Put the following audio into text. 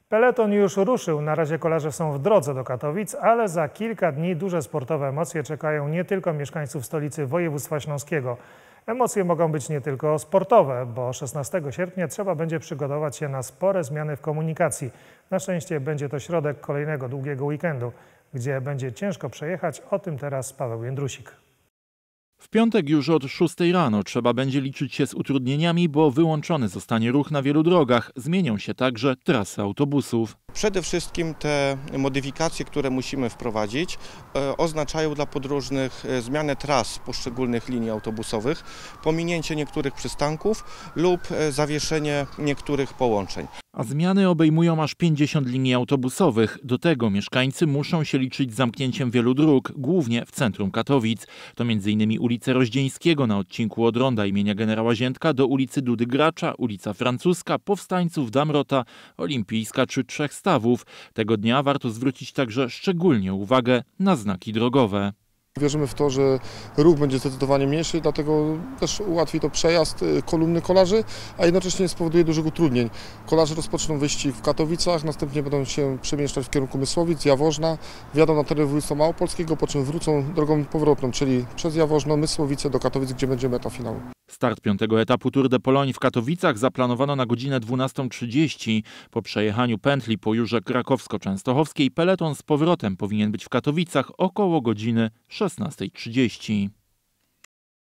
Peleton już ruszył, na razie kolarze są w drodze do Katowic, ale za kilka dni duże sportowe emocje czekają nie tylko mieszkańców stolicy województwa śląskiego. Emocje mogą być nie tylko sportowe, bo 16 sierpnia trzeba będzie przygotować się na spore zmiany w komunikacji. Na szczęście będzie to środek kolejnego długiego weekendu, gdzie będzie ciężko przejechać. O tym teraz Paweł Jędrusik. W piątek już od 6 rano trzeba będzie liczyć się z utrudnieniami, bo wyłączony zostanie ruch na wielu drogach. Zmienią się także trasy autobusów. Przede wszystkim te modyfikacje, które musimy wprowadzić, oznaczają dla podróżnych zmianę tras poszczególnych linii autobusowych, pominięcie niektórych przystanków lub zawieszenie niektórych połączeń. A zmiany obejmują aż 50 linii autobusowych. Do tego mieszkańcy muszą się liczyć z zamknięciem wielu dróg, głównie w centrum Katowic. To m.in. ulica Roździeńskiego na odcinku od ronda imienia generała Ziętka do ulicy Dudy Gracza, ulica Francuska, Powstańców, Damrota, Olimpijska czy Trzech Stawów. Tego dnia warto zwrócić także szczególnie uwagę na znaki drogowe. Wierzymy w to, że ruch będzie zdecydowanie mniejszy, dlatego też ułatwi to przejazd kolumny kolarzy, a jednocześnie nie spowoduje dużych utrudnień. Kolarze rozpoczną wyścig w Katowicach, następnie będą się przemieszczać w kierunku Mysłowic, Jaworzna, wjadą na teren województwa małopolskiego, po czym wrócą drogą powrotną, czyli przez Jaworzno, Mysłowice do Katowic, gdzie będzie meta finału. Start 5. etapu Tour de Pologne w Katowicach zaplanowano na godzinę 12:30. Po przejechaniu pętli po Jurze Krakowsko-Częstochowskiej peleton z powrotem powinien być w Katowicach około godziny 16:30.